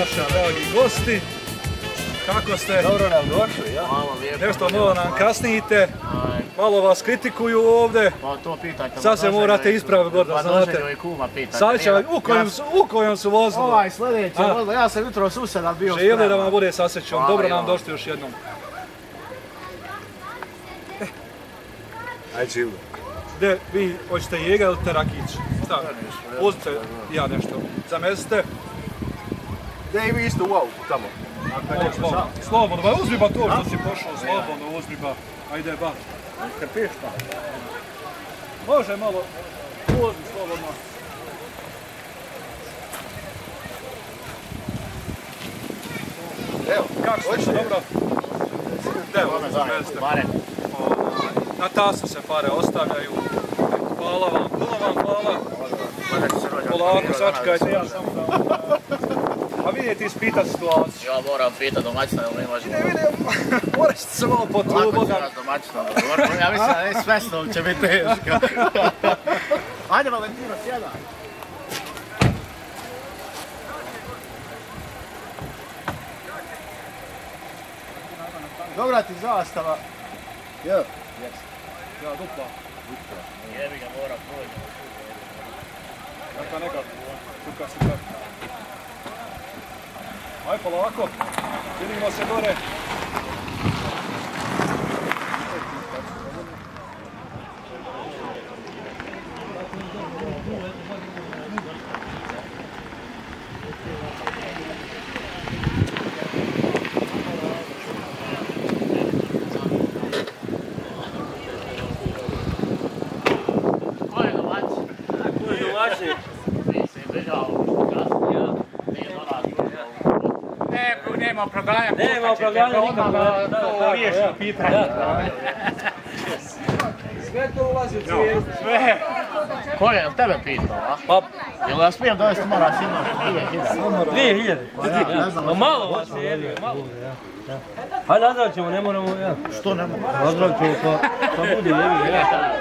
naša dragi gosti. Kako ste? Dobro nam došli, ja? Nešto novo nam kasnijete. Malo vas kritikuju ovdje. Pa to pitajte. Sad se morate ispraviti gore da znate. Sad će u kojom su vozili. Ovaj sljedeći vozilo, ja sam jutro suseda bio spreman. Želi da vam bude sasrećom. Dobro nam došli još jednom. Ajde živno. Gdje vi hoćete Jega ili Terakić? Šta? Uzmite ja nešto. Zamestite. Gdje i vi isto u autu tamo? Slobodno, ba uzmi ba to što si pošao, slobodno uzmi ba. Ajde ba. Krpiš pa? Može malo, uzmi slobodno. Evo, kako ste, dobro? Evo, zamestite. Na tasu se pare ostavljaju. Hvala vam, puno vam hvala. Polako, sačekajte, ja samo da... A vidjeti ispitati situaciju. Ja moram pitati domaćina, ili ne možemo? Ne vidim, morat ćete se malo potruditi. Lako ću nas domaćina. Ja mislim da ne sve što će biti teško. Ajde Valentino, sjedaj. Dobra ti zastava. Ja. Ja, dupla. Jebi ga, moram proći. Neka. Suka. Aj polako, vidimo se gore. Nema opravdanja nikako. To riješeno pitanje. Sve to ulazi u cijelu. Sve. Ko je, jel tebe pitao, a? Pa, Jel ja smijem dovesti mora sino 2000. Ma malo vas je jedio, malo. Hajde nazdravit ćemo, ne moramo, ja. Što ne mogu? Nazdravit ćemo pa bude jevi, ja.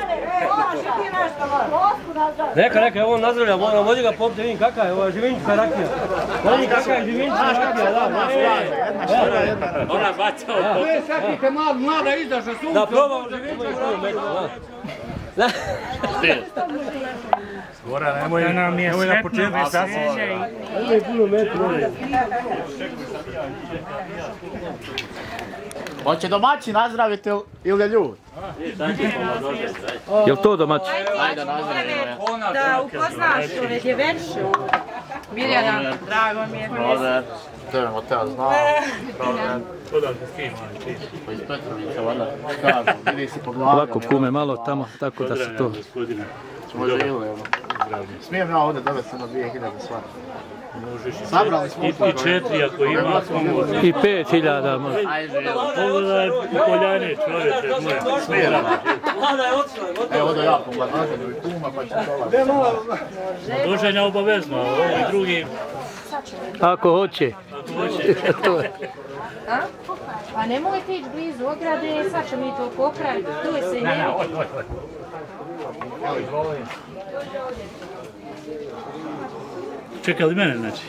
Neka, evo on nazdravlja, vodi ga popite, vidim kakav je, ovo je živinčka rakija. Vodi kakav je živinčka rakija, da. Ona bacao. To je sakite mlada izdaša sunce. Da, probamo živinčka rakija, da. Gora, nemoj na početku sasjeća i... Ovo je puno metru. Hoće domaći nazdraviti ili ljud? Jel to domaći? Ajde nazdravimo. Da upoznaš ove djeveču. Mirjana, drago mi je. Robert, tebe motel znao. Robert. Odakle s kim, ali Pa iz Petrovića, vada. Kažu, vidi si po glavi. Ovako kume malo tamo, tako da se to... gospodine. Smo živjeli, ono. Smijem ja ovdje dovesti na 2000 stvari. Sabrali smo I 4 ako ima. I 5000 može. Ajde, živjeli. Pogledaj Poljane, čovječe, moje. Smijem. Evo ovdje ja pogledam i kuma pa ću dolaziti. Druženja obavezno, a ovi drugi... Ako hoće. A nemojte ići blizu ograde, sad ćemo mi to popraviti. Tu je se i ne. Čekali mene, znači?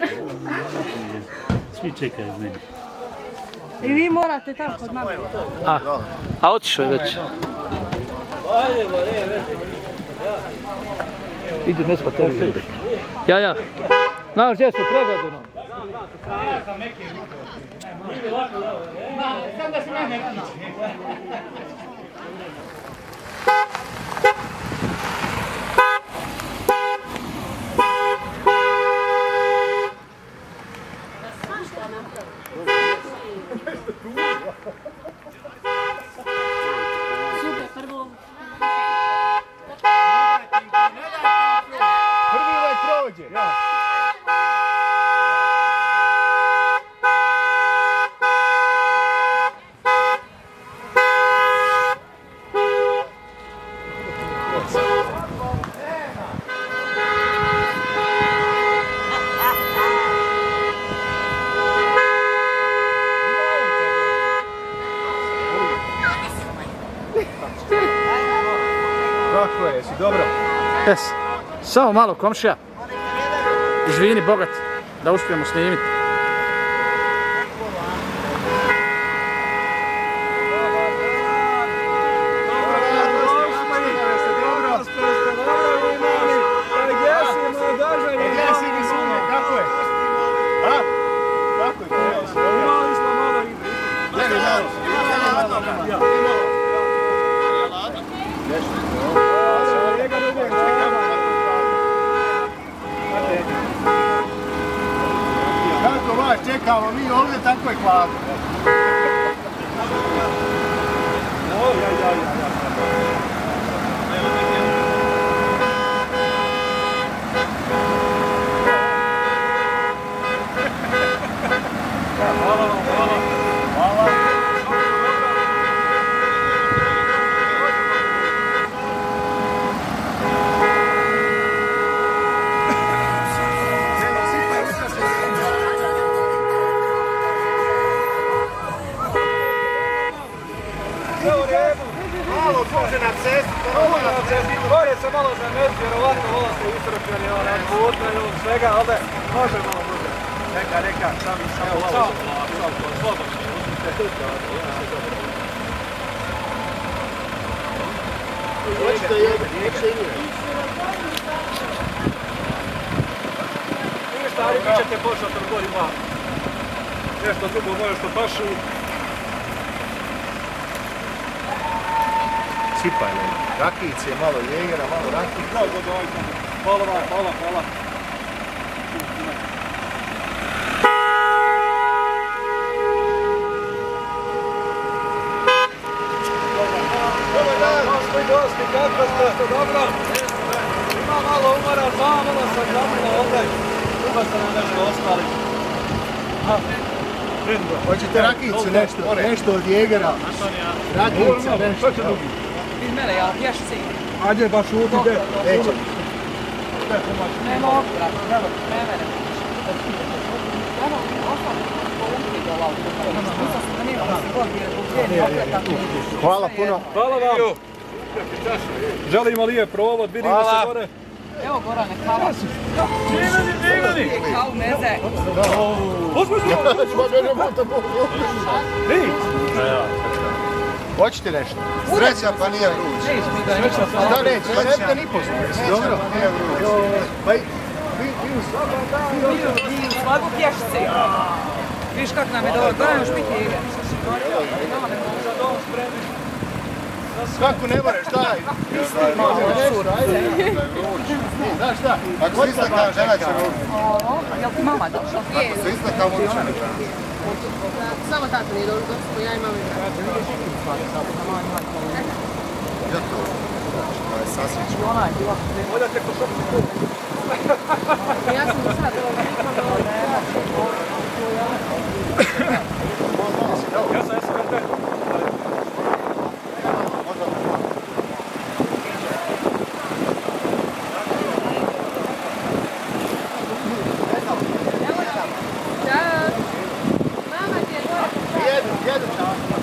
Svi čekaju mene. I vi morate tamo kod mame. A otišao je već. Idu nešto tebi. Ja. Znaš gdje su pregadu nam? Sam da se mene Super, prvo. Prvi uvek prođe. Kako je, jesi dobro? Samo malo komšija. Izvini, bogat, da uspijemo snimiti. vas čekamo, mi ovdje tako je hladno. Hvala vam, hvala. Hvala. Malo duže na cesti, Gore se malo zameti, vjerovatno malo ste istročeni na putu i svega, ali može malo duže. Neka, samo malo. Slobodno. hoćete jedan, hoćete i nije. Nije stari, vi ćete početi od gori malo. Nešto drugo može što pašu. Sipanje, rakice, malo jegera, malo rakice. Hvala vam, hvala. Dobar dan! Mošli gosti, kako ste? Dobro? Ima malo umara, malo sam glavila ovdje. Druga ste nam nešto ostali. Hoćete rakicu nešto od jegera? Rakica, nešto. Iz mene, ja pješci. Ajde, baš uti, Neće. Ne mogu, brate, ne mene. Ono, ostalo po umri dola. Nisam se zanimala se god je uvijenio, opet tako je. Hvala puno. Hvala vam. Želimo lijep provod, vidimo se gore. Evo Gorane, kava. Divani! Kao meze. Uzmi se! Vi! Hoćete nešto? Sreća pa nije vruć. Da neće, pa nemojte ni poslati. Dobro. Pa vi u svaku pješci. Viš kak nam je dobro, Goran još biti igra. Kako ne moraš, daj. Znaš šta? Ako si ista kao žena će ručiti. Jel ti mama došla? Ako si ista kao muča. Samo tako nije dobro, ja imam i Ja to. To je sasvić. Odate ko šopu. ja sam u sad Ja sam SVT. Jedu často.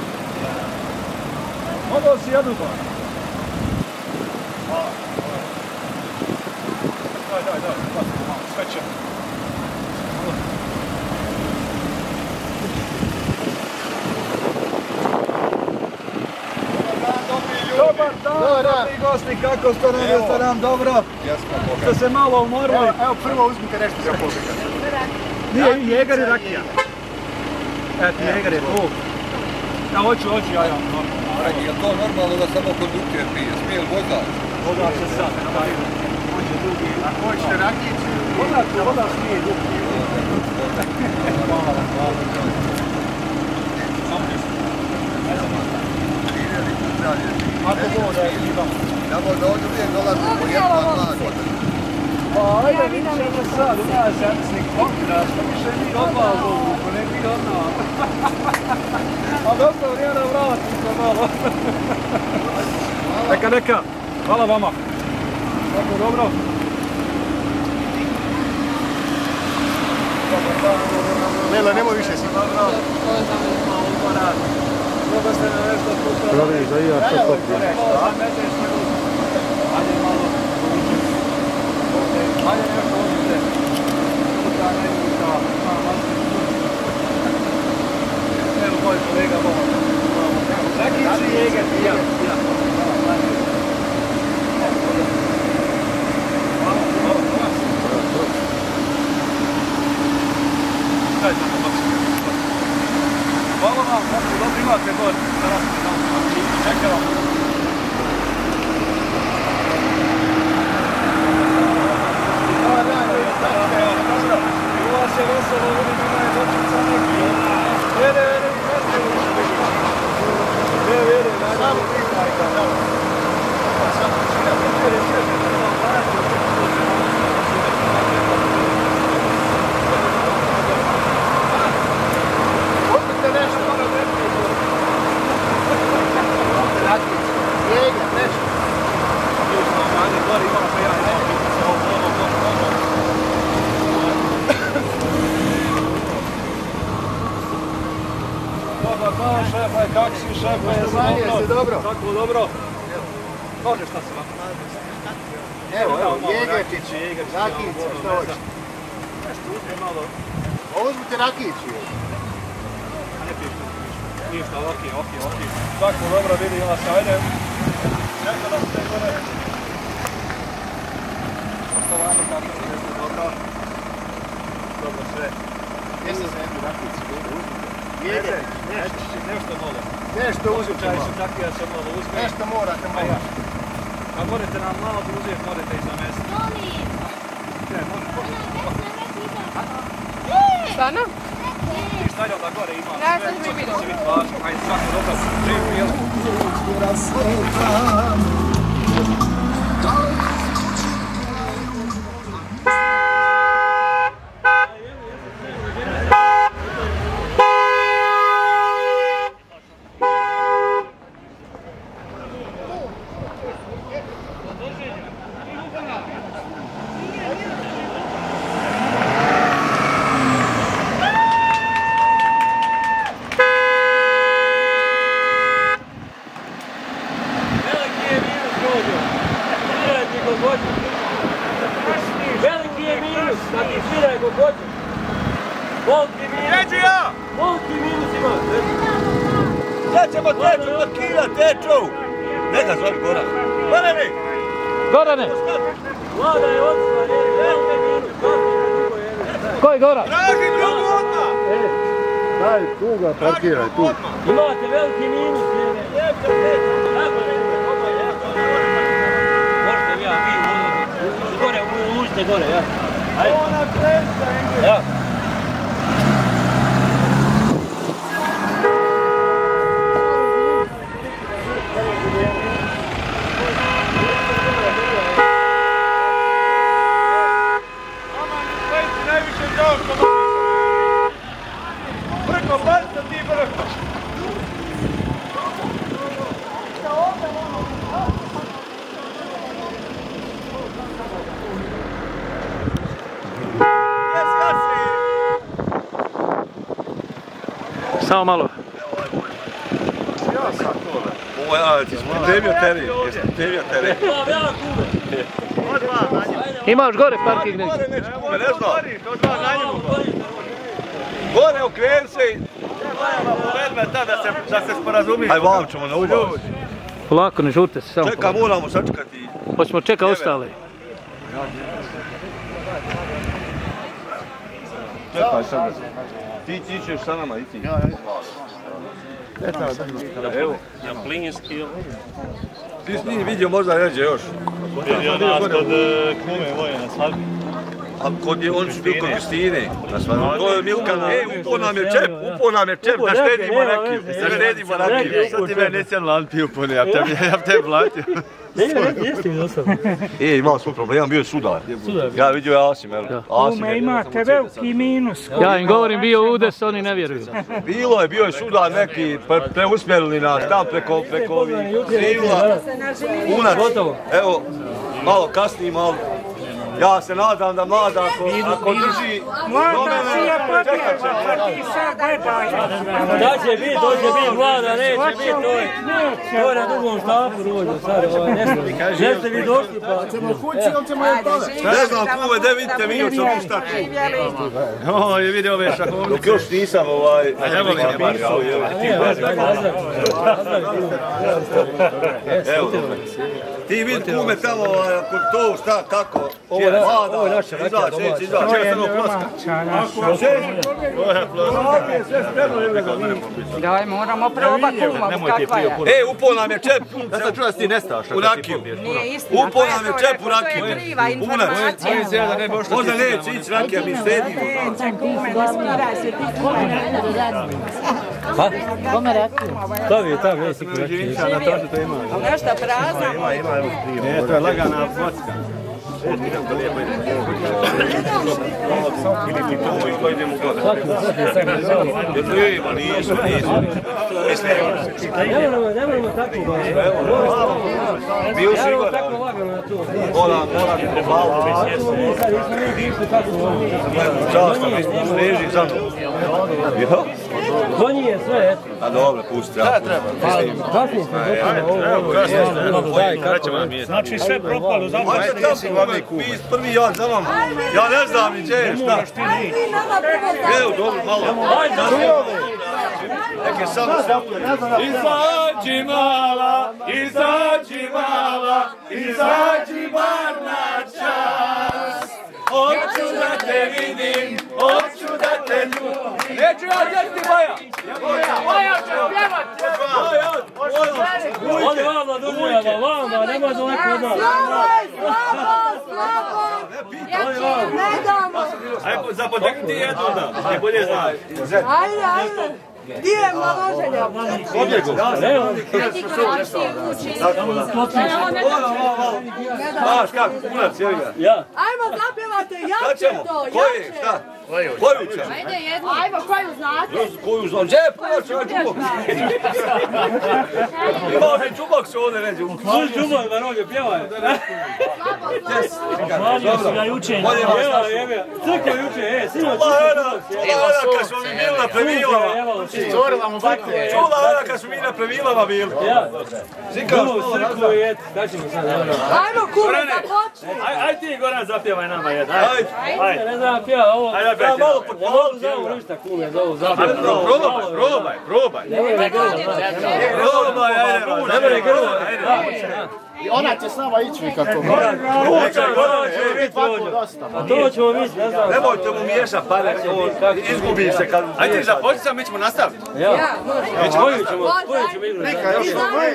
Ovo si jedu to. Daj, sve će. Dobar dan, dobri gosti, kako ste nam, jeste nam dobro? Ste se malo umorili? Evo prvo uzmite nešto za pobjega. Nije jeger i rakija. Eto, jeger je tu. Ja hoću, ja. Je to normalno da samo kondukter pije? Smije li vozač? Vozač se sad, hoće drugi. Ako hoćete rakicu? Vozač nije drugi. Hvala. Ako ovo da imam. Ja možda ovdje uvijek dolazim po jednu mladu. Pa ajde, vidjet ćemo sad, ja sam slik kontraš, pa više mi odmah zvuku, ne mi odmah. A dosta vrijeme vratim se malo. Neka, hvala vama. Dobro. Lela, nemoj više si. Dobro ste na nešto slušali. Pravi, za i ja što toplje. Ajde malo. Ajde nešto ovdje. Sutra ne vidite. Evo moj kolega Boga. Rakić i jeger. Ja. Hvala vam, dobro imate god. Čekaj vam. U vas je veselo, vidim šefe, kako si šefe? Poštovanje se dobro. Tako dobro. Kaže šta se vam? Evo, Jegerčić, Rakijić, što hoćete? Nešto uzmi malo. Uzmite Rakijić. Ne pišite. Ništa, okej. Tako dobro, vidi vas, ajde. Čeka da ste gore. Poštovanje, kako se nešto dobro. Dobro sve. Gdje se za jednu Rakijić? Jegerčić, nešto malo. Nešto uzmite Čaj malo. su takvi da se malo uzme. Nešto morate malo. A morate nam malo uzeti, morate i zamestiti. Ne, Stvarno? I stavljam da gore ima Ne, sve, sad ću hoće vidio. da se vidi važno. Ajde, svako dobro, živ film. Veliki je minus, da ti sviraj ko hoćeš. Volki minus. Neću ja! Volki minus ima. Sad ćemo Teču parkirat, Teču! Neka zove Goran. Gorane! Gorane! Vlada je odšla, veliki minus. Ko je Goran? Traži drugu odmah! Daj, tu ga parkiraj, tu. Imate veliki minus. Možete vi, ja, vi, gore, uđite gore, ja. Ajde. Ja. Najviše žao što mogu. Brko, bacite ti brko. Samo malo. Ovo je, ti si pripremio teren, jesi pripremio teren. Imaš gore parking negdje. Gore neće kume, ne znam. Gore okreni se i... Povedme tad da se sporazumijemo. Aj, vam ćemo na ulaz. Polako, ne žurte se, samo Čeka, polako. moramo sačekati. Hoćemo čekati ostale. Čekaj sad. Ti ćeš sa nama, i ti. Evo. Ja plinski. Ti si njih vidio možda ređe još. Vidio nas kod kume moje na svadbi. A oni su bili kod Kristine. To je Milkana. Upo nam je čep, da štedimo rakiju. Da štedimo rakiju. Sad ti meni nisi jedan lan piju puni, ja bi te platio. Jeste mi dosadno. Imao smo problem, bio je sudar. Ja vidio Asim, Kume, imate veliki minus. Ja im govorim bio udes, oni ne vjeruju. Bio je sudar neki, preusmjerili nas tam preko Sivula. Unac, evo, malo kasnije, malo. Ja se nadam da mlada ako drži... Mlada si je pobjegla, pa ti sad gledaj. Da će biti, to će biti, mlada, neće biti, to je na drugom štapu dođe, sad, ne ste vi došli, pa ćemo kući, ili ćemo je dole. Ne znam, kume, da vidite mi, sam ništa tu. O, je vidio ove šahovnice. Dok još nisam Ne volim je bar kao, evo, ti vidi kume tamo, kod to, šta, kako, ovo je naša rakija domaća. Daj, moramo probati kumovu kakva je. Upo nam je čep Ja sam čuo da si ti nestaš. u rakiju. Nije istina, Upo nam je čep u rakiju. to je kriva informacija. Možda neće ići rakija, mi štedimo. Neće kume, ne spiraj se ti kume. Pa? Kome rakiju? Tamo je siku rakiju. A nešto prazna? Ne, to je lagana vodska. Ne moramo tako baš. Bio si Evo tako lagano na to. Moram ti prepavati. Čast, mi smo reži za mnom. Konji je sve, eto. A dobro, pusti. Ja treba. Kasnije se Znači sve propalo, zato ajde tamo, vi prvi ja za vama. Ja ne znam ni gdje je, šta. Evo, dobro, malo. Ajde, neke samo izađi mala, izađi mala, izađi bar na čas. Hoću da te vidim, hoću da te ljubim. Neću ja djeti Baja. Baja će pjevat. Odi vama, dužujama, vama, nema daleko od nas. Ne damo. Ajde, zapotekni ti jednu da, ne bolje znaj. Ajde. Gdje je maloženja? Pobjegu. Znaš kako, kunac, jevi ga. Ja. Ajmo zapjevate, Šta jače ćemo? to, Koji? jače. Šta? Koju ćemo? Ajde jednu. Ajmo, koju znate? Koju znam? Gdje je ponoć ovaj čubok? Imao je čubok se ovdje neđe. Služi čubok, da rođe, pjevaj. Hvalio si ga jučer. Crkva juče, sinoć. Čula kad smo mi bili na Previlama. Zorila mu bakle. Čula kad smo mi na Previlama bili. Ja. Čekamo crkvu i et. Šta ćemo sad? Ajmo, kume, započni. Ajde ti Goran zapjevaj nama jedan. Ajde. Ne znam, pjeva ovo. Ajde, ja malo pod Ne mogu za ovo ništa, kume, za ovo zapjeva. Probaj. Ne mene grlo. Probaj, ajde. Ne mene grlo. I ona će s nama ići kako. To ćemo vidjeti, ne znam. Nemojte mu miješat pare, izgubi se kad... Ajde započni sam, mi ćemo nastaviti. Ja. Koju ćemo igrati? Rika, još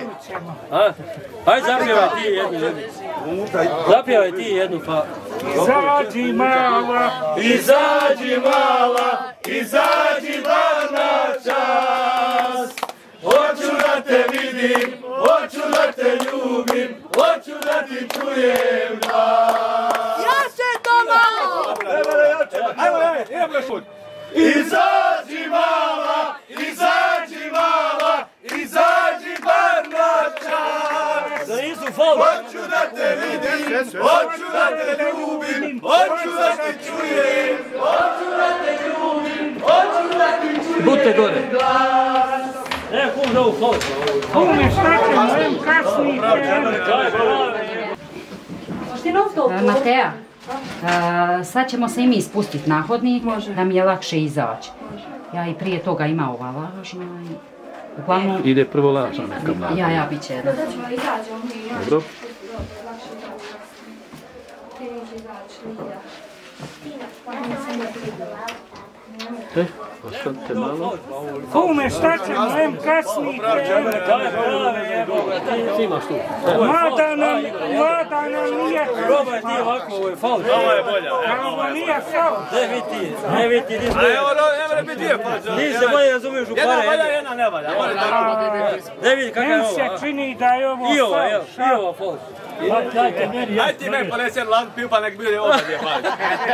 Ajde, zapjevaj ti jednu. Zapjevaj ti jednu, pa... Izađi mala, Izađi mala, izađi bar na čas. Hoću da te vidim, hoću da te ljubim, hoću da ti čujem glas. Jače to malo. Idemo još put. Izađi mala, izađi mala, izađi bar na čas. Da nisu faul. Hoću da te vidim, hoću da te ljubim, hoću da ti čujem, hoću da te ljubim, hoću da ti čujem. Budite gore. Ne, kum da ovu faul. kume šta ćemo, em kasnije. Matea, sad ćemo se i mi spustiti na hodnik, da mi je lakše izaći. Ja i prije toga ima ova lažna i... Uglavnom... Ide prvo lažna neka mlada. Ja biće jedna. Dobro. Ošalite malo. Kume šta ćemo, em kasnije. Mada nam nije Probaj ti ovako, ovo je faul. Ovo je bolja. ovo nije faul. Ne vidi, A evo, ne mora biti dio. ti se bolje razumiješ u Jedna pare. valja, jedna ne valja. Ne vidi kakav je Meni se ovo. čini da je ovo I ovo, faul. evo, i ovo faul. Ajde ti meni ponesi jedan lan piju pa nek bude ovdje gdje pali.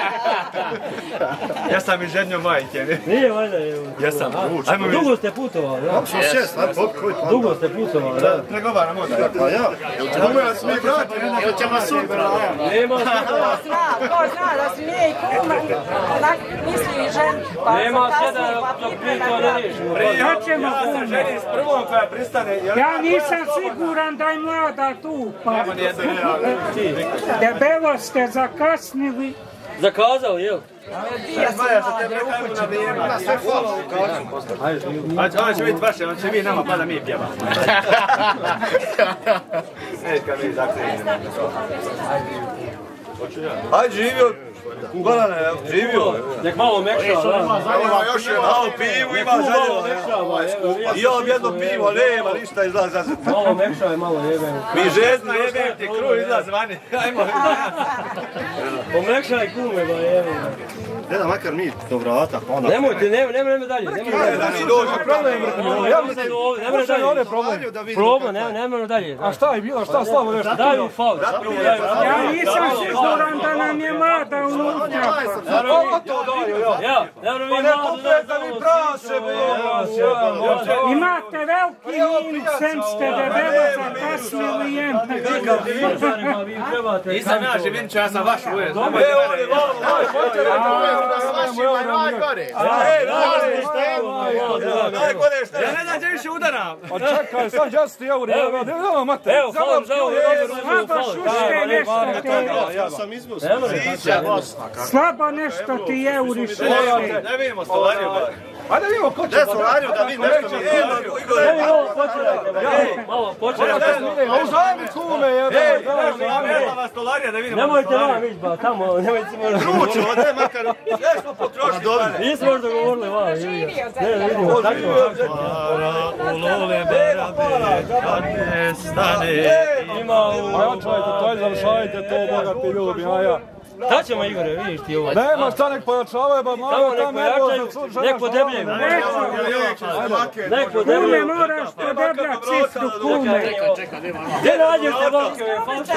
Ja sam i ženio majke, ne? Nije valjda, evo. Jesam. Dugo ste putovali, da? Dugo ste putovali, da? Pregovaramo da. Pa ja. Думаю, smo i brati, ili ćemo sutra. Nema Ko zna da si nije i kuma, onak misli i žen. Nema sjeda dok mi to ne riješimo. Šta ćemo, Ja se kume? ženi s prvom koja pristane. Ja nisam siguran da je mlada tu, pa debelo ste zakasnili. Zakazali, jel? Maja, što te prekajemo na vrijeme. Sve hvala. On će biti vaše, on će vi nama pa da mi pjevamo. Ej, kad mi zakrenemo. Ajde, živio. Kugalane, živio. Nek malo mekša, da. Ima još jedan. Malo pivu ima žaljeva. I ja jedno pivo, nema ništa izlaza. Malo mekša je, malo jebe. Mi žedni Jebem ti kruh izlaz vani. Ajmo. Pomekšaj kume, ba jebe. Ne da makar mi do vrata, pa onda... Nemojte, nemoj dalje. Da mi dođe problem. Ja mislim, nemoj dalje. Problem, nemoj dalje. Šta je bilo, šta slavo nešto? Daj mu faul. Ja nisam siguran da nam je mlada u Ovo to daju, ja. Pa ne kupujete mi prase, imate veliki minus, sem ste debelo zakasnili jem. Nisam ja Živinča, ja sam vaš uvijek. Evo oni, najgore što je. Ja ne znam gdje više udara. A čekaj, sad ja ti evo, evo mate. Evo, faul, Ja sam izbusio. Slabo nešto ti euri šušte. Ne vidimo Stolariju bar. Ajde vidimo ko će. Gdje Stolariju da vi nešto mi Evo, ovo počerajte. Malo počerajte. A uzajmi kume, jebe. Evo vas Stolarija da vidimo. Nemojte vam ići ba, tamo, nemojte se možda. Ruču, ode makar. Sve smo potrošili. Nismo možda govorili vam. Ne, vidimo, tako. Ulole barabe, kad ne stane. Ima A ja čajte, taj završajte to, bogati ljudi, a ja. Šta ćemo Igore, vidiš ti ovo? Nema šta nek pojačavaju, ba malo Tamo neko jačaju, neko debljaju. Neko Kume debljaju. moraš podebljati cifru, kume. Gdje nađeš te vlakove?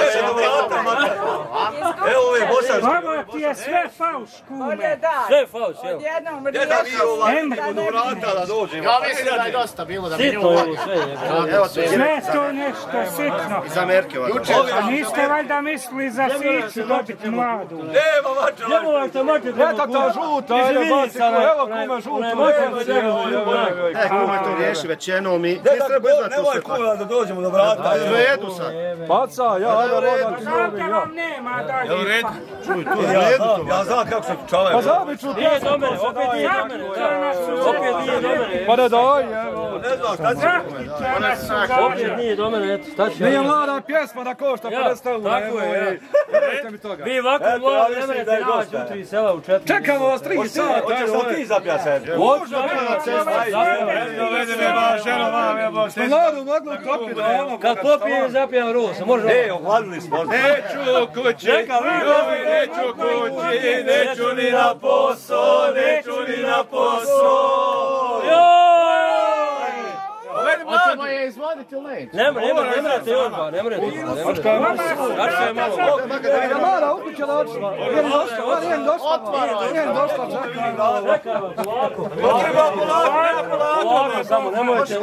Evo ove bosanske. Ovo ti je sve fauš, kume. Sve fauš, evo. Gdje da mi do vrata da dođemo? Ja mislim da je dosta bilo da mi Sitno je ovo sve. Evo to je. Sve to nešto sitno. Iz Amerike. A niste valjda mislili za siću dobiti mladu? Nema mača. Gdje možete mačet? Eto ta žuta, ajde baci kume, evo kume žutu. E, kume to riješi već jednom i... Nemoj kume da dođemo do vrata. Redu sad. Baca, ja, ajde bogati ljudi, Znate ja. vam nema dalje. Ja znam kako se čavaju. Pa zabiću to. Nije do mene, opet nije do mene. Opet nije do mene. Pa ne daj, evo. Ne znam šta će. Opet nije do mene, eto, šta ću ja? Nije mlada pjesma da košta 50 eura. Tako je, ja. Dajte mi toga. Vi ovako mladi ne merete naći u 3 sela u 4. Čekamo vas 3 sata. Hoćeš li ti zapjati sad? Hoću na cesta. Mladu mogli kopiti da ono. Kad popijem zapijem rusa, može ovo. Ne, ohladili smo. Neću kući, neću kući, neću ni na posao, neću ni na posao. Hoćemo je izvoditi ili neće? Ne merete još ba, ne merete. Kače je malo. Ja mala upiće da očima. Nijem došla, čekaj. Polako. Polako samo, nemojte.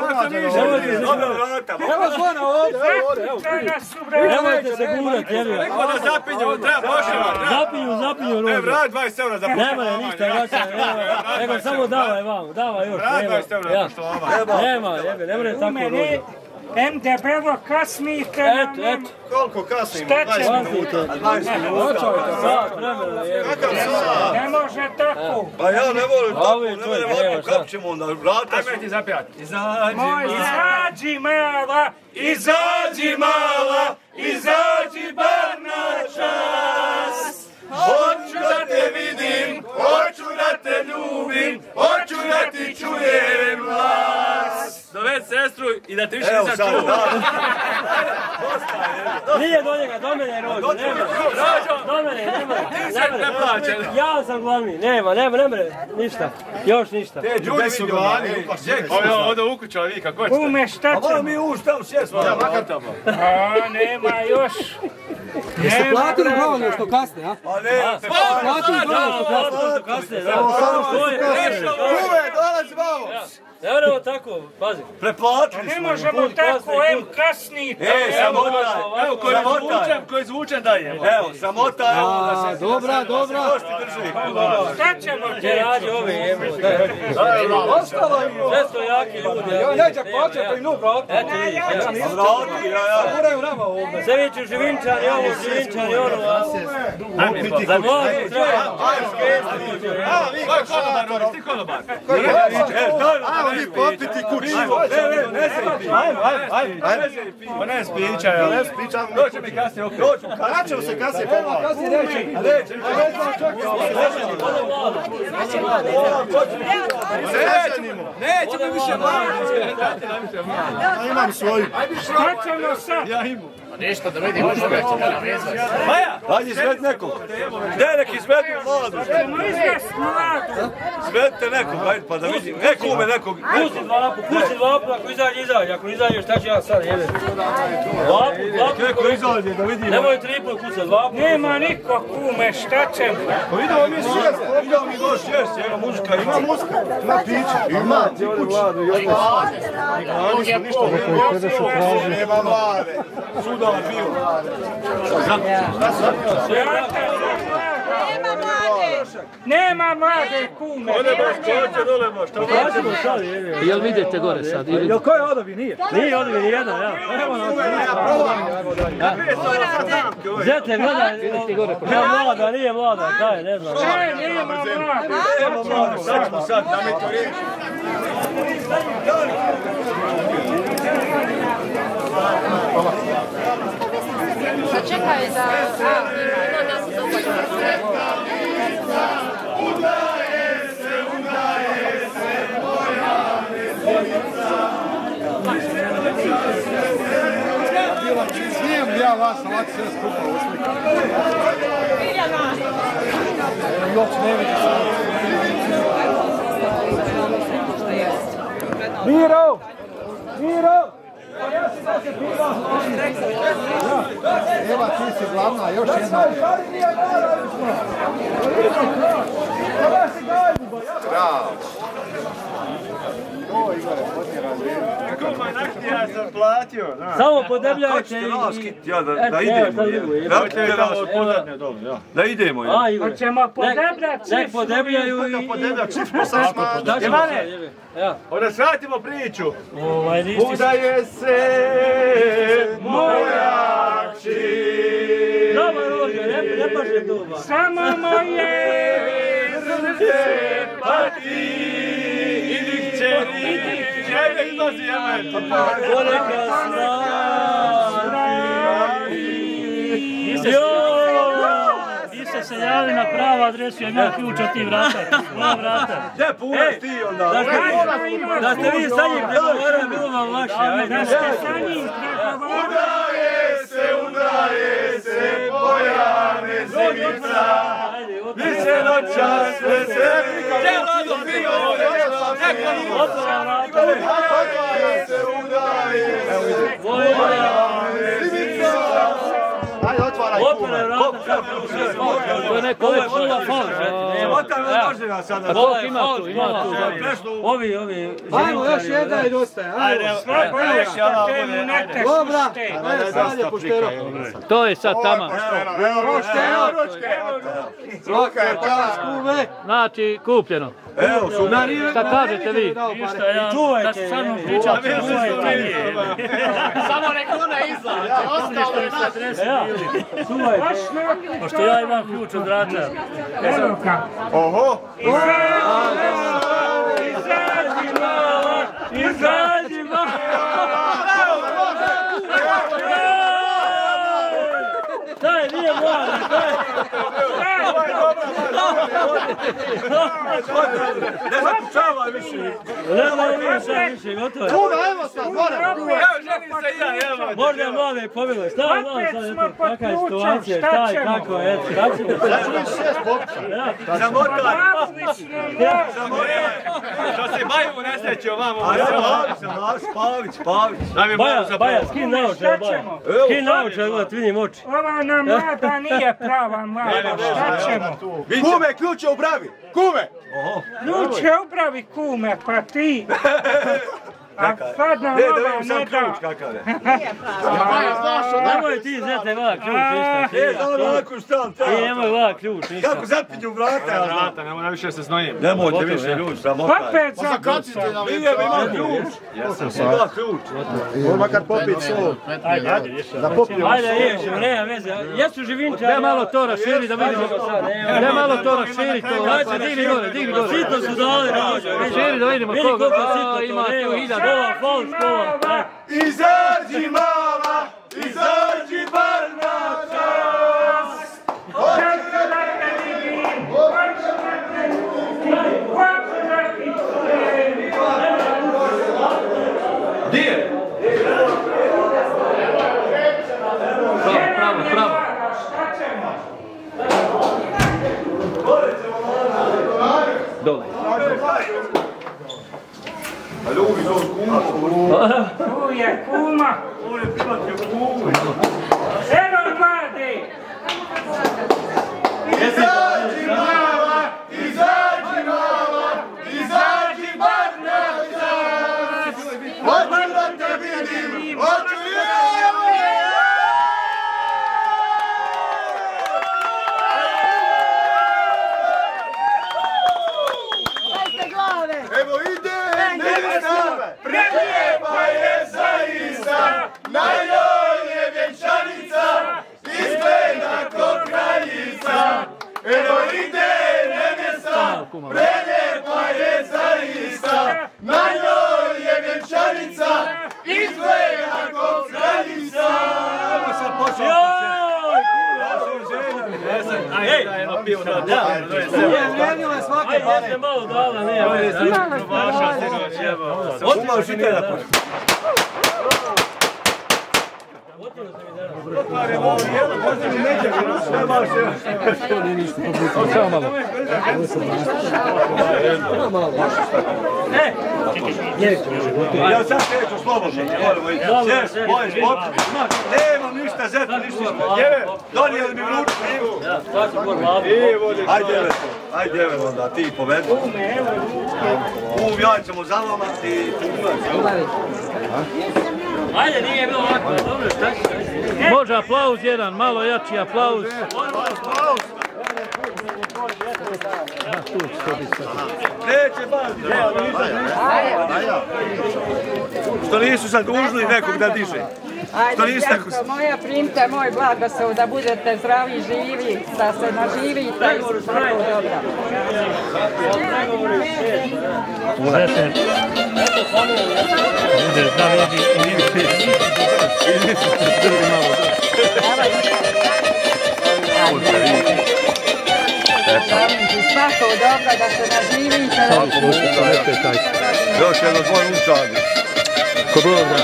Evo zvona ovdje, evo. Nemojte se gurati, jer je. Neko da zapinju, treba pošava. Zapinju ružu. Vrati 20 eura za pošava. Nema ništa, nego samo davaj vam, davaj još. Vrati 20 eura za pošava. Nema, ne mre tako ružu. Em debelo kasnite. Eto. Koliko kasnimo? Šta će? 20 minuta. Sat vremena, evo. Ne može tako. Pa ja ne volim tako, ne volim ovako, kako ćemo onda vrata. Ajme ti zapijati. Izađi mala, izađi mala, izađi bar na čas. Hoću da te vidim, hoću da te ljubim, hoću da ti čujem glas. Dovedi sestru i da te više nisam čuo. Nije do njega, do mene je rođo, nema. Do mene, nema. Ti sad ne plaćen. Ja sam glavni, nema, ništa. Još ništa. Gdje su glavni? Ovdje u kuću, ali vi kako ćete? Kume, šta će? A moram mi ući tamo sjest. A, nema još. Jeste platili glavo nešto kasne, a? Pa ne, Platili glavo nešto kasne. kume, dolazi vamo. Evo tako, pazi. Preplatili Ne smo. možemo tako, em kasnite. Evo koji zvučen daje. Evo, sramota, evo da se... Dobra. Šta ćemo Gdje rađe ove, evo. Ostalo im. Sve su jaki ljudi. Ja nećak plaće, pa i nu vrati. Eto vidiš, Vrati, ja. Guraju nama ovdje. sve viću živinčani, ovo živinčani, ono. Za mladu treba. Ti konobar. Ajmo mi popiti kući. Pa ne spičaj, ali ne spičaj. Doće mi kasnije okej. Vraćamo se kasnije pomalo. Kasnije neće biti. Nećemo više mladi. Ja imam svoju. Šta ćemo sad? Ja imam. Ništa da vidim, možda uvijek ćemo navezati. Maja! Hajde izvedi nekog. Gdje neki izvedi mladu? Izvedite nekog, hajde pa da vidim. Kume nekog. Pusti dvapu, ako izađe. Ako izađe, šta ću ja sad jebe? Dvapu. Neko izađe da vidim. Nemoj 3 put kucat dvapu. Nema niko kume, šta će? Pa vidimo mi sjest, vidimo mi doći sjest, ima muzika, ima muzika. Ima piće. Ima, ti kući. Nema vlade. Sudan bio. Nema mlade kume. Ode baš koće dole baš. Šta vraćamo sad? Jel vidite gore sad? Jel ko je odobi? Nije. Nije odobi, ni jedan, ja. Zete, gledaj. Ja mlada, nije mlada, daj, ne znam. Nema mlade. Nema mlada, sad ćemo sad. Da mi to riješi. Čekaj da... Snijem ja vas, ovak sve skupa uslikam. Još ne vidi sad. Miro! Miro! Eva, ti si glavna, još jedna. Bravo. O, Igore, potjera žena. Kako ja sam platio, znaš. Samo podebljajte i... Da idemo, da idemo, ja. Hoćemo podebljati. Nek podebljaju i... Ivane, onda shvatimo priču. Udaje se moja kći. Dobar rođe, ne paže to. Samo moje srce pati. Idi kćeri, ajde izlazi jemen. Poneka Niste se javili na pravu adresu, ja imam ključ od ti vrata. Moja vrata. Gdje punaš ti onda? Da ste vi sa njim pregovorili, bilo vam lakše. Da ste sa njim pregovorili. Udaje se, Bojane Zimica. Više noća sve se... Gdje Vlado pio? Udaje se, Bojane Zimica. Ajde, otvaraj kume. To je neko već. Ovi. Ajmo, još jedna i dosta. Ajde, dobra. Ajde, poštero. To je sad tamo. Roka je čas kume. Znači, kupljeno. Evo su. Šta kažete vi? Čuvajte. Samo pričate. Samo nek ona izađe, ostalo je naš. Čuvajte. Pošto ja imam ključ od vrata. Oho. Izađi mala. Daj, nije mlada, daj. Ne zakučavaj više. Ne više, gotovo je. Kume, evo sad, moram. Evo, ženi se i ja, evo. Možda je mlade pobjelo. Šta je mlade sad, eto, kakva je situacija, šta je, kako je, eto, šta ćemo? Zamotaj. Što se Baju nesrećio vamo. Pavić. Baja, skin naočar, Baja. Skin naočar, gledaj, vidim oči. Ova nam mlada nije prava mlada, šta ćemo? Kume, ključ je u bravi. Kume. Ključ je u bravi kume, pa ti. A sad nam ova ne da. Nemoj ti zete vala ključ, ništa. I nemoj vala ključ, ništa. Kako zapinju vrata? Nemoj više se znojim. Nemojte više ključ, sramotaj. Opet zakucao. Ima ključ. Ima ključ. Ovo kad popit sol. Da popijemo. Ajde, ješemo, nema veze. Jesu živinče. Gdje malo to raširi da vidimo. Gdje malo to raširi to. Digni gore. Sito su dali, Širi da vidimo koga. Ima tu 1000. Izađi mala, izađi bar na čas. Gdje je? Tu je kuma. Evo mladi. Izađi mala, izađi mala, izađi bar na čas. Hoću da te vidim, hoću evo ide nevesta, prelijepa je zaista, na njoj je vjenčanica, izgleda ko kraljica. Evo ide nevesta, prelijepa je zaista, na njoj je vjenčanica, izgleda ko kraljica. Jedno pivo na dan. Izmijenila svake pare. Jeste malo dala, ne. Odmah žite da počne. Samo malo. Ja sad kreću slobodno. Nemam ništa zeta, ništa. Donijeli mi vruću pivu. Ajde, onda ti povedi. Ja ćemo za vama i Ajde, nije bilo ovako, dobro, šta će? Može aplauz jedan, malo jači aplauz. neće baš. Što nisu sad dužni nekog da diže. Ajde, djevko moja, primite moj blagoslov da budete zdravi, živi, da se naživite i svako dobro. Zete. Bude zdravi i svako dobro, da se naživite. Još jedno dvoj unčadi. Ko Bog da.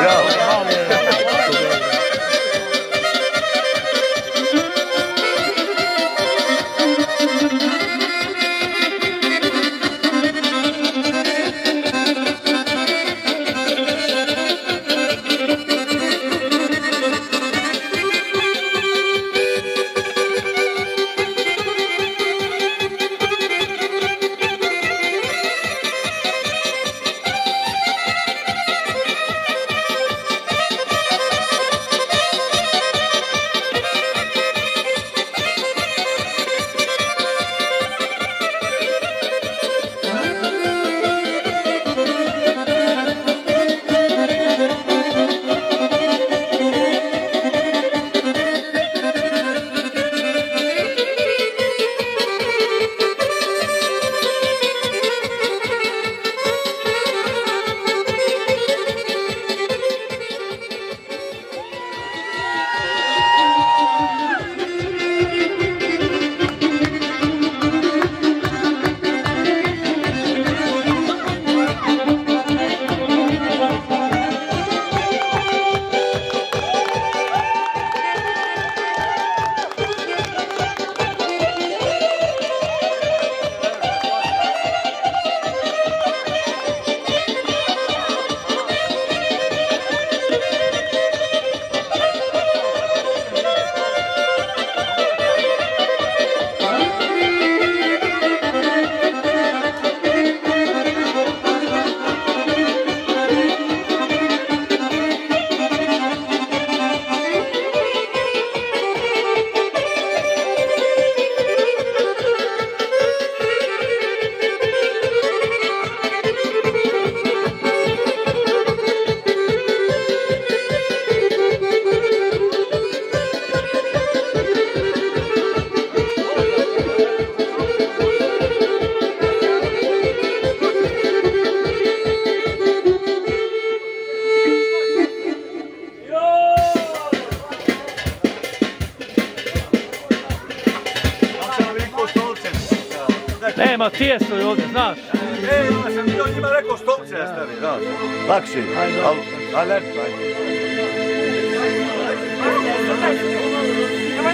Nema tijesto je ovdje, znaš. Onda sam bio njima rekao stolce ja stavi, znaš. Lakši, ali ne,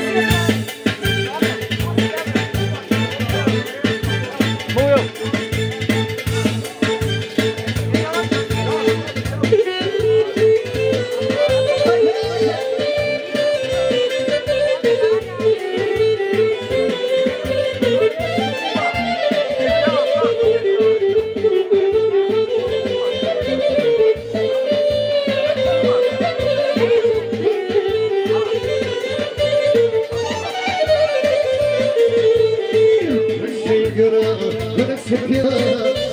Mujo!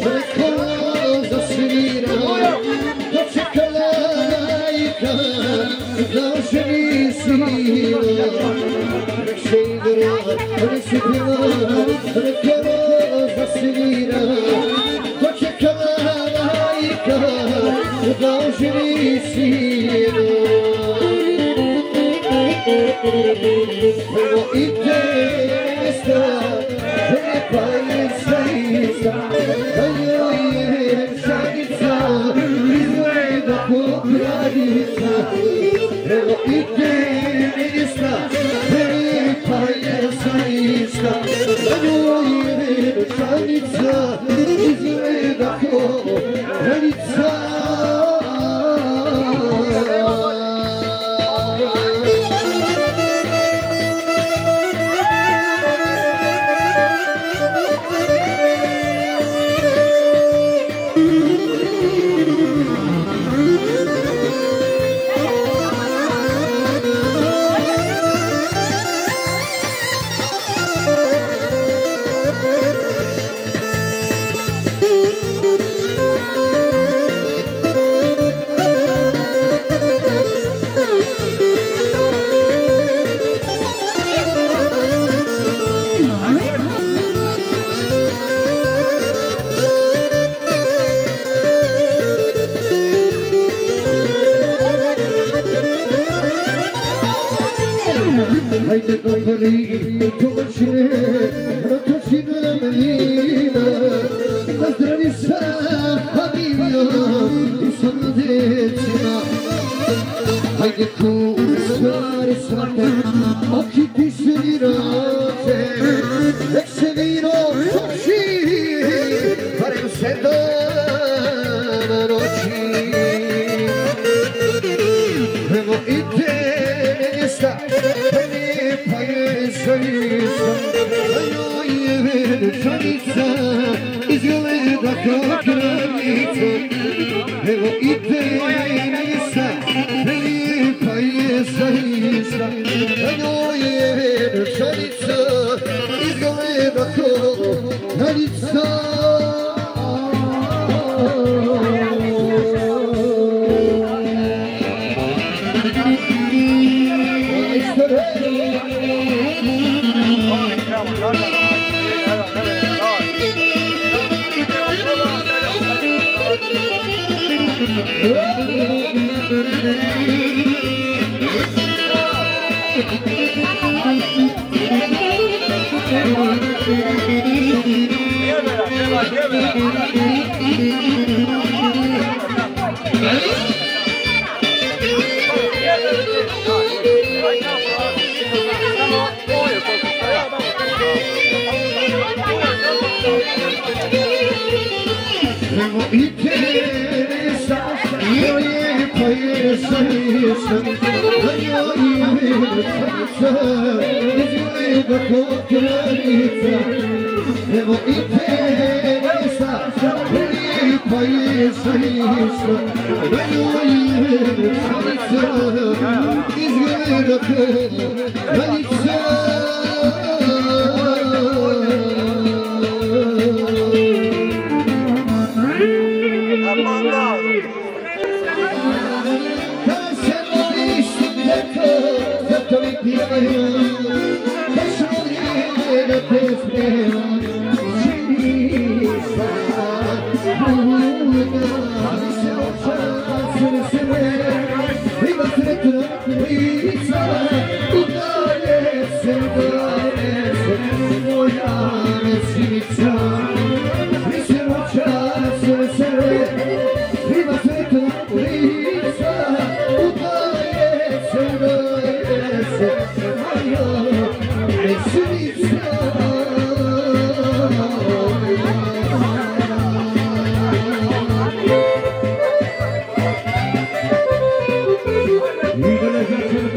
We're gonna get to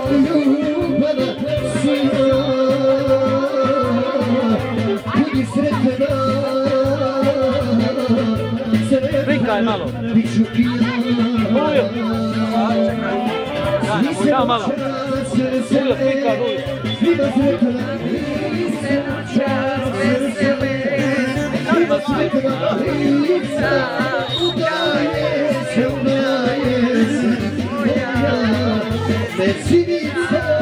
ljubava sina, budi sretna, Prikaj malo. Ujo. Ja malo. Ujo, prikaj, ujo. Svima sretna, svima sretna lica, udaje se, moja mesinica.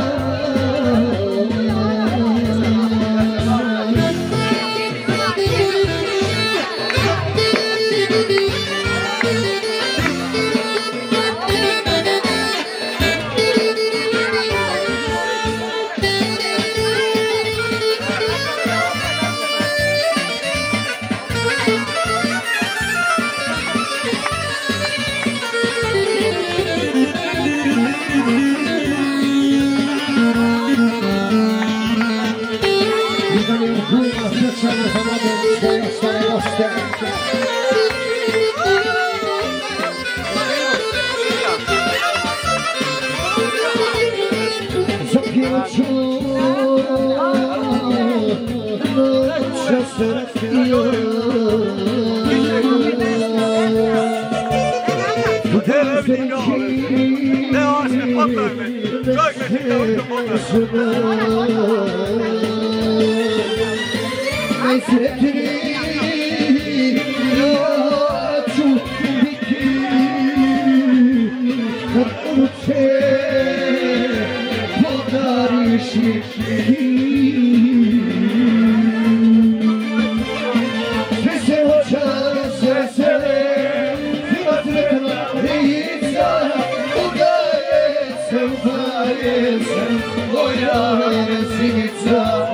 Najsretniji ja ću biti kad uče podariš mi sve se očara, sve vesele, svima sretna lica, udaje se, moja mesinica.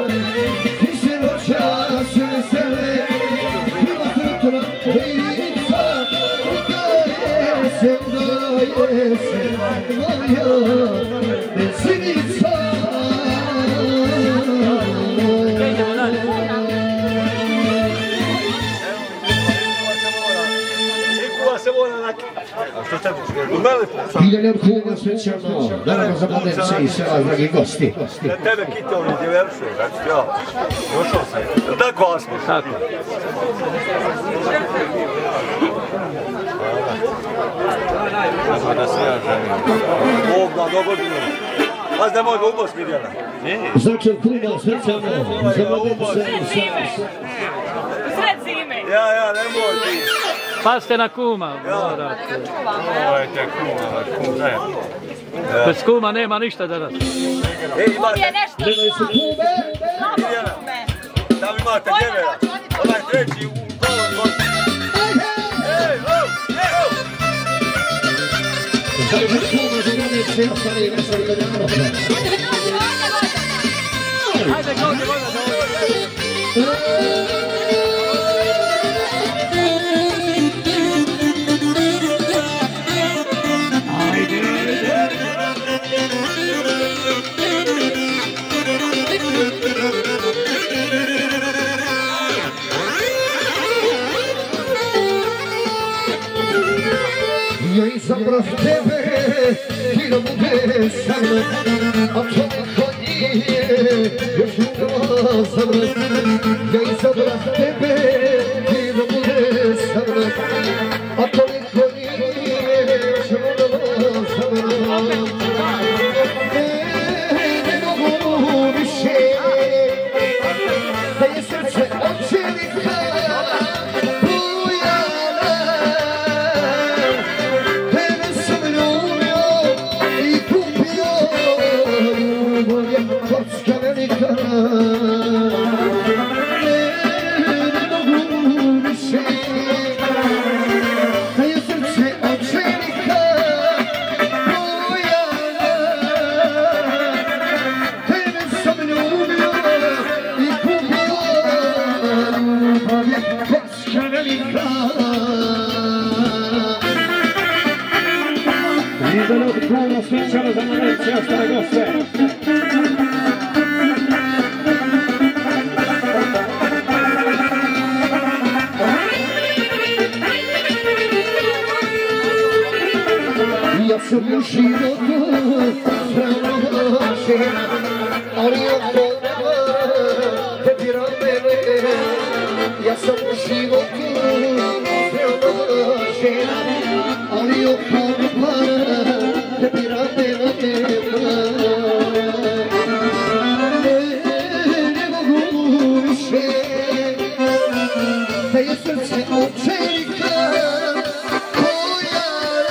Miljenjem kuna specijalno, naravno za mladence i sela, dragi gosti. Da tebe kitovi diversuju, znači ja, došao sam. Tako Asmo? Tako. Da se ja ženim. Bog da dogodinu. Vas nemoj ga ubos Mirjana. Znači kuna specijalno, za mladence i sela. Sred zime. Ja, nemoj ti. Pazite na kuma, morate. Čuvajte kuma, Bez kuma nema ništa danas. Kum je nešto slabo. Mirjana, tamo imate djevera. Onaj treći u golom gosti. Znači kuna za mladence i ostali veseli Italijano. Hajde, gođe, voda. Ja izabrah tebe, ti da bude sa mnom, a to niko nije još ukazano. Ja izabrah tebe, ti da bude sa mnom, a to niko nije još ukazano. Ne mogu više, da je srce od čelika bujana. Kocka velika, ne mogu više, da je srce od čelika bujana. Tebe sam ljubio i kupio, ljubav je kocka velika. Idemo od kuna specijalno za mladence i ostale goste. Ja sam u životu žena, ali oko ne bira mene. Ja sam u životu zrela žena, ali oko ne bira mene. Ne mogu više, da je srce očenika koja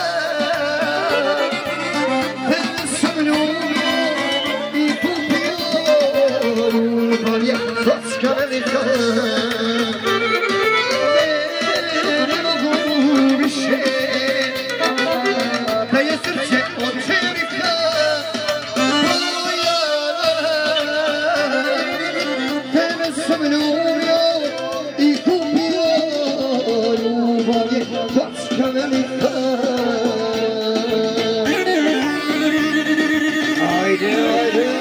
tebe sam ljubio i kupio ljubav je kocka velika. Ne mogu više, da je srce očenika koja tebe sam ljubio i kupio ljubav je kocka velika. Ajde, ajde,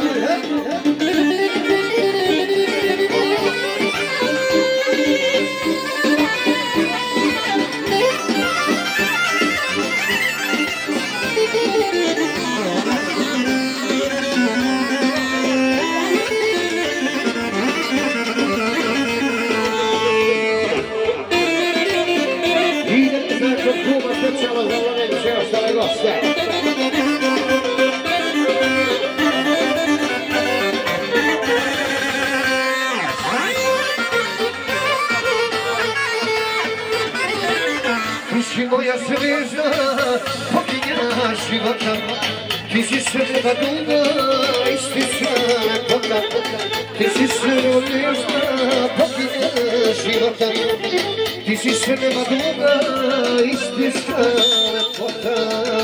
specijalno za Lorenzo i ostale goste. Ti si moja zvijezda, poginja života, ti si srna duga, istica lepota. Ti si srna zvijezda, poginja života, ti si srna duga, istica lepota.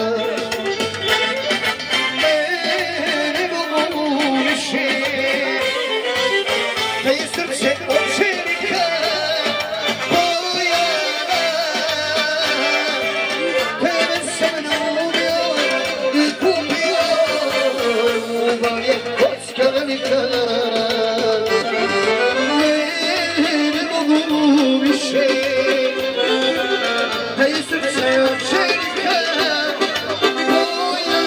Ne mogu više, da je srce očenika koja tebe sam ljubio i kupio ljubav je kocka velika. Ne mogu više, da je srce očenika koja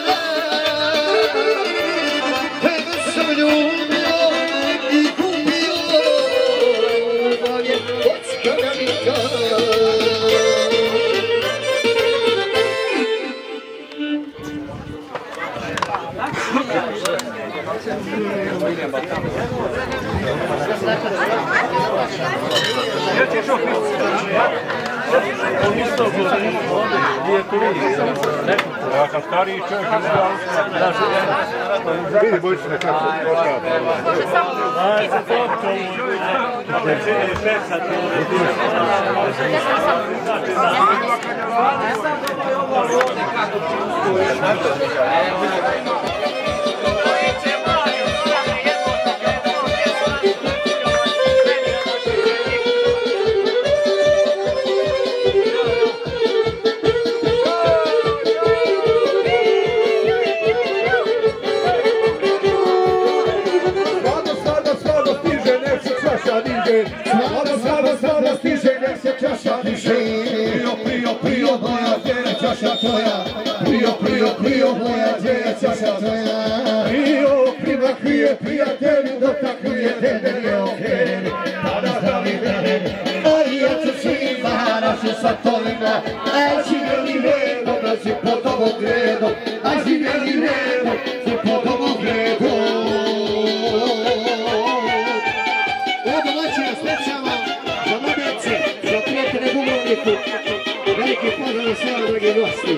tebe sam ljubio i kupio ljubav je kocka velika. Ja sam stariji čovjek, vidi Bojčine kako se prošava. Aj se topčom. Sada stiže, nek se čaša diže. Prio, moja gdje je čaša tvoja. Prio, moja gdje je čaša tvoja. Prima krije prijatelji, dotaknuje tebe nije okreni. Tada zdravi mene, ali ja ću svima našu svatovima. A živjeli redom, da si pod ovog redom. A živjeli redom, si pod ovog redom. Ovo domaćina specijalno za mladence, za prijatelje Dubrovniku. Veliki pozdrav za sve ove dragi gosti.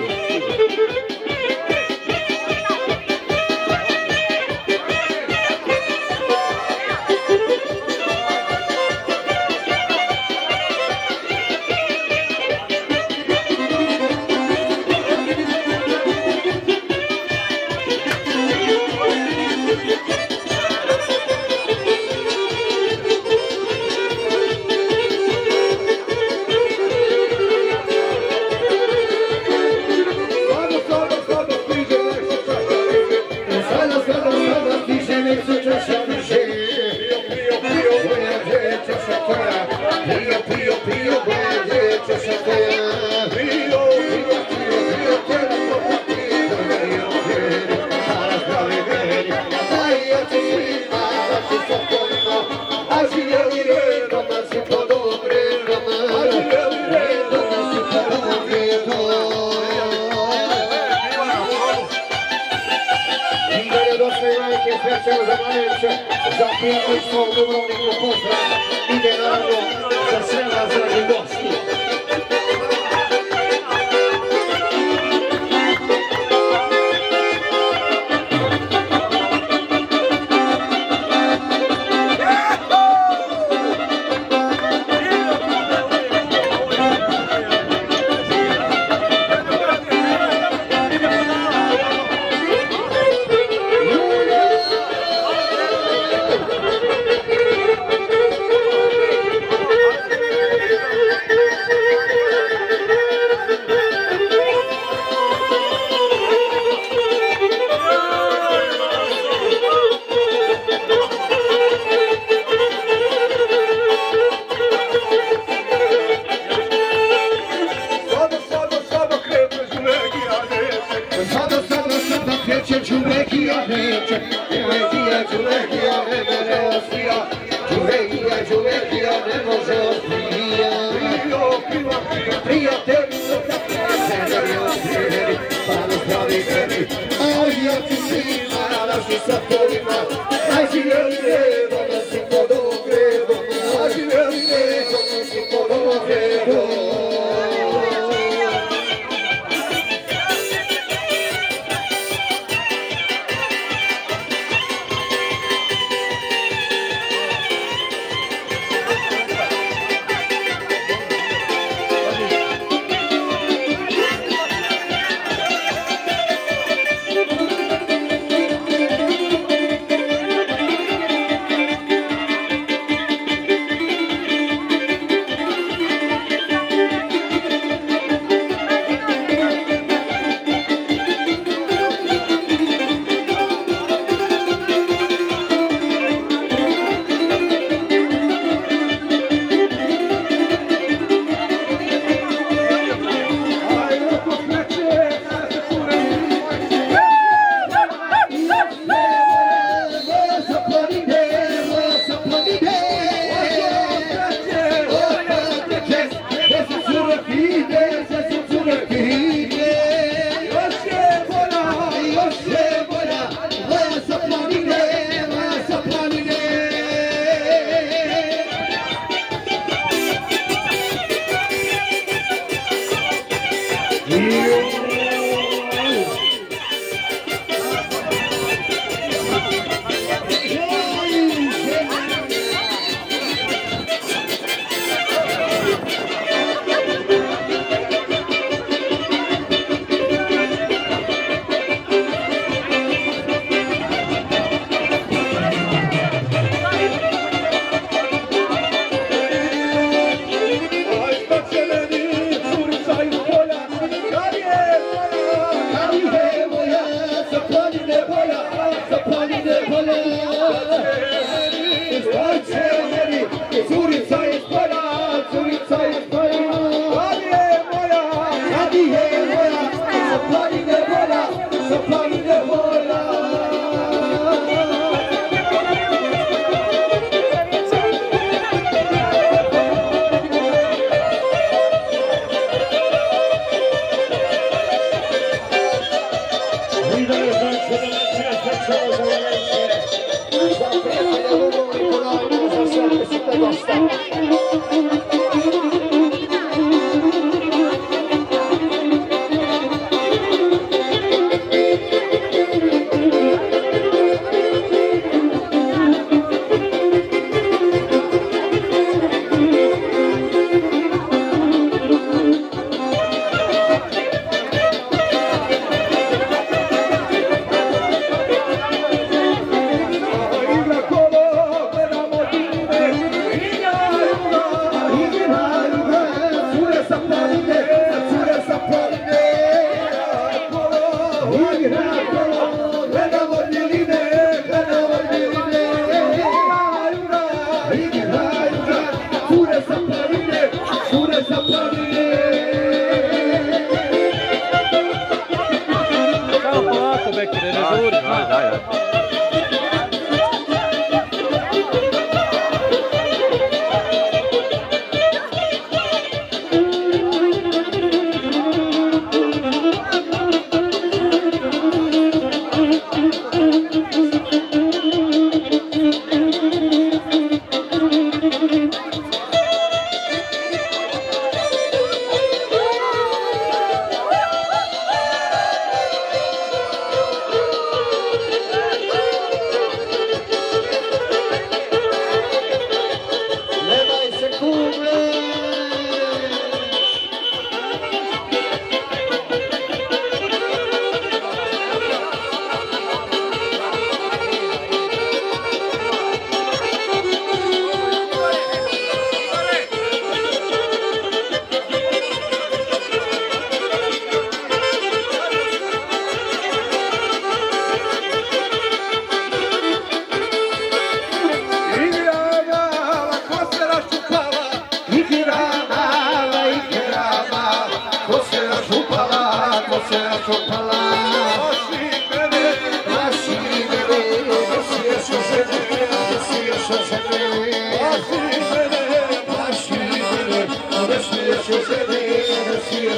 goste i velike specijalno za Mladevića, za prijateljstvo u Dubrovniku pozdrav. Ide naravno za sve vas, dragi gosti.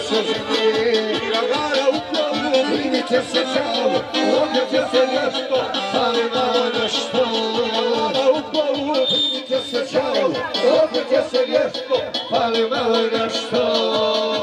se žene, Dragara u plovu, primite se čao, okreće se nešto, ali malo nešto. Dragara u plovu, primite se čao, okreće se nešto, ali malo nešto.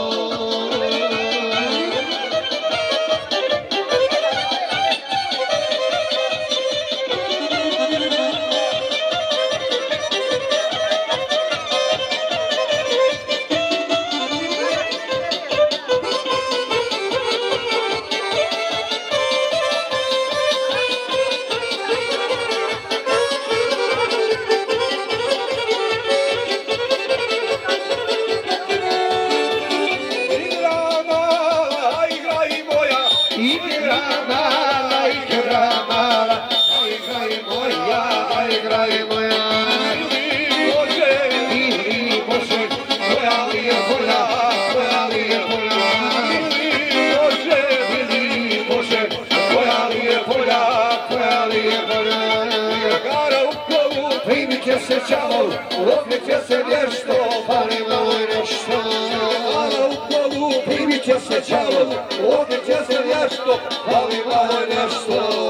Primite se čao, okreće se nešto, ali malo nešto. Dragara u plovu, Primite se čao, okreće se nešto, ali malo nešto.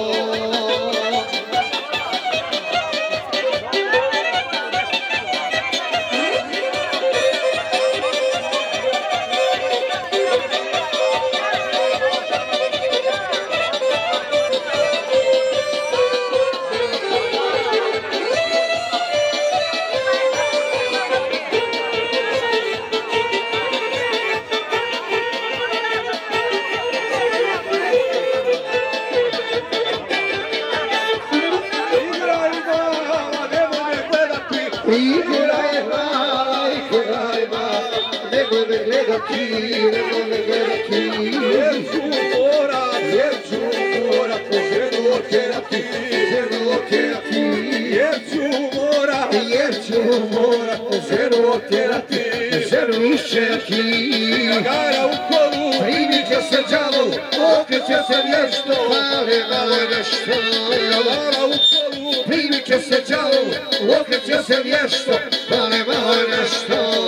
Dragara u plovu, primite se đavo, okreće se nešto, ali malo nešto. Dragara u plovu, primite se đavo, okreće se nešto, ali malo nešto.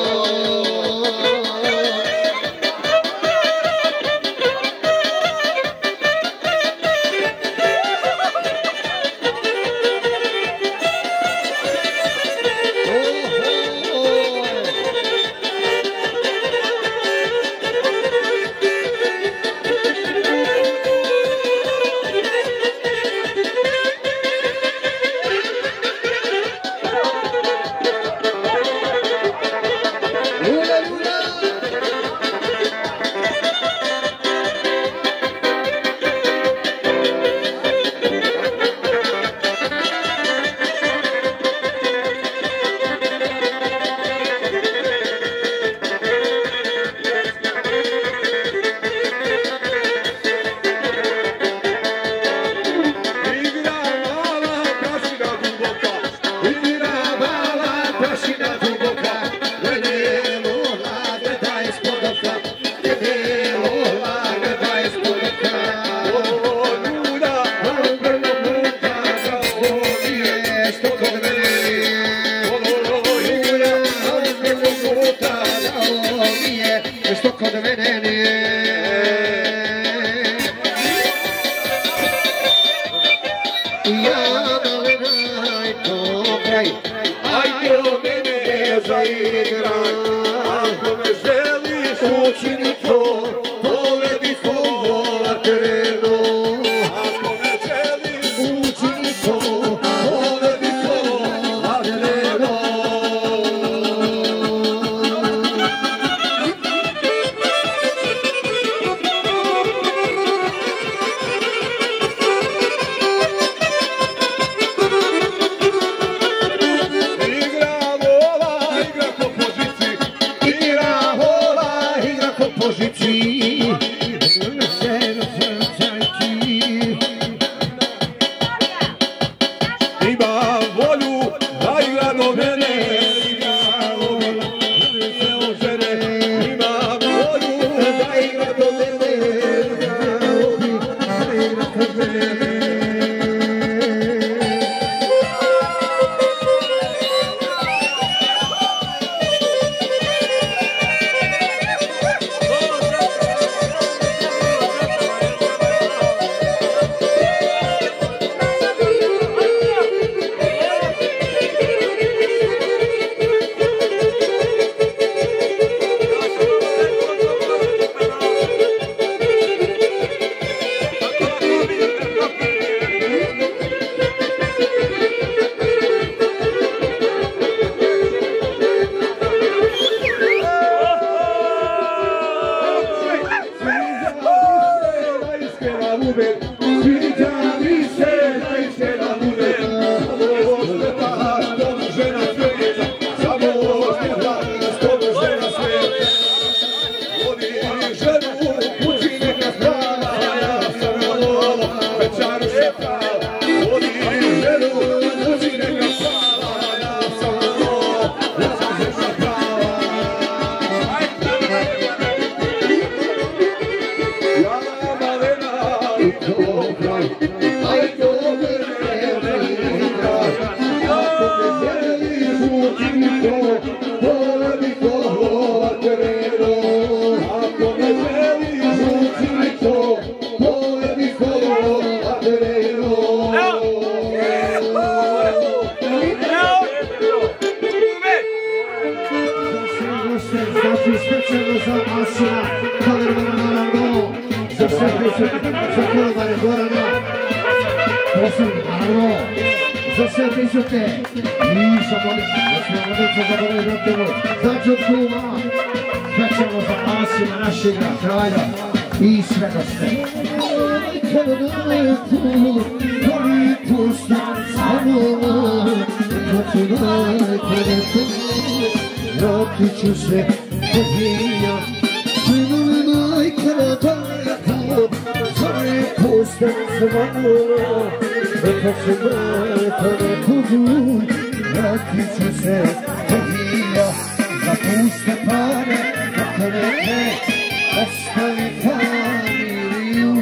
Asima, kamermana naravno, za sve prisutne, za kolobare Gorana, posebno naravno, za sve prisutne, i za mladice za bolje rodinu, za Đurkuma, krećemo za Asima našega kralja i sve goste. Kada daje tu, koji pustan samo, kad tu daje kada tu, vratit ću se kod vinja. Svinuli kada daje tu, koji pustan samo, kad tu daje kada tu, vratit ću se kod vinja. Za puste pare, kako ne, ostavi familiju.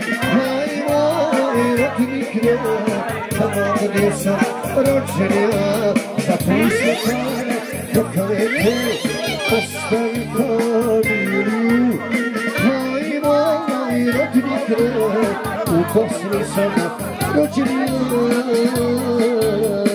Tamo gdje sam rođen ja, za puste pare, dokalete, ostavi familiju. Moj moj rodni kraj, u Bosni sam rođen ja.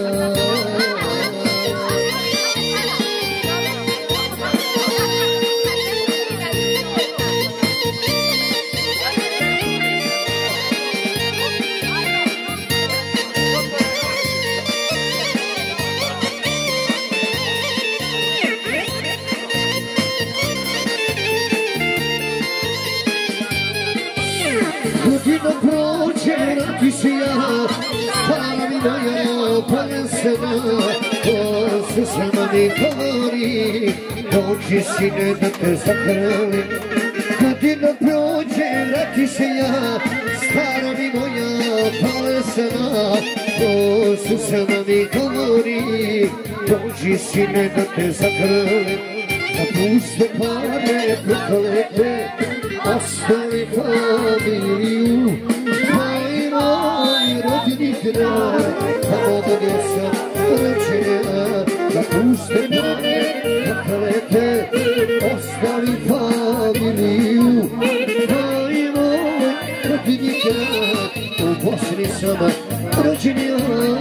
Godina prođe, vrati se ja, stara mi moja panesena, ko se sama mi govori, dođi sine da te zahrlim. Godina prođe, vrati se ja, stara mi moja panesena, ko se sama mi govori, dođi sine da te zahrlim. Na puste pare prokalete, ostavi familiju. Moj moj rodni kraj, tamo gdje sam rođen ja. Na puste pare prokalete, ostavi familiju. Moj moj rodni kraj, u Bosni sam rođen ja.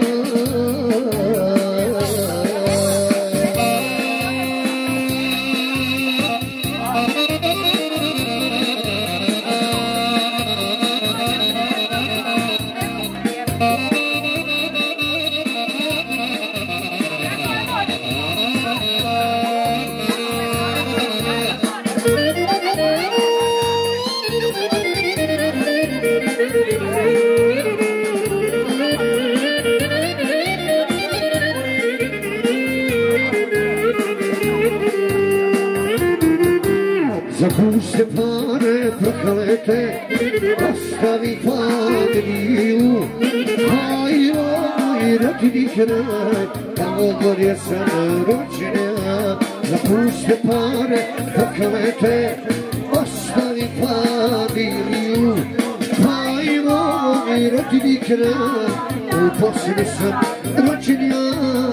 Za puste pare prokalete, ostavi familiju. Moj moj rodni kraj, tamo gdje sam rođen ja. Za puste pare prokalete, ostavi familiju. Moj moj rodni kraj, u Bosni sam rođen ja.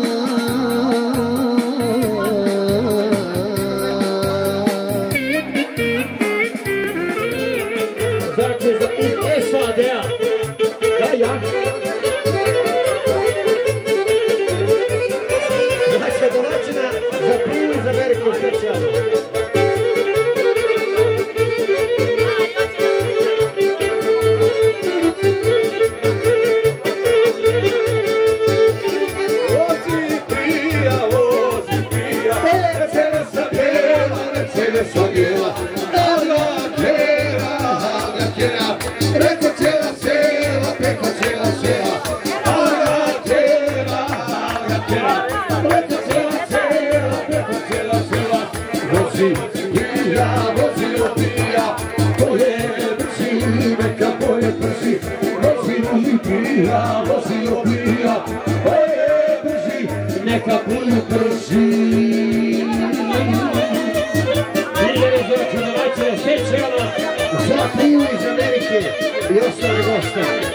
Neka puno prži. Za pivo iz Amerike i ostale goste.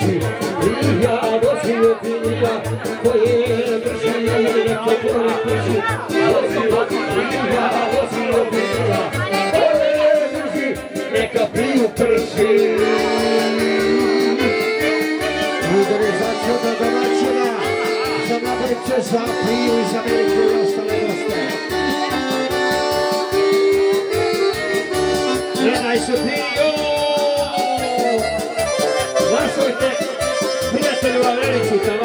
prži, i ja vozio pilja, koje brži, neka boli prži, vozio pilja, vozio pilja, koje brži, neka piju prži. Udare za čuda domaćina, za mladeće, za piju i za Ameriku i ostale goste. Gledaj se piju! Glasujte prijatelju Ameriku,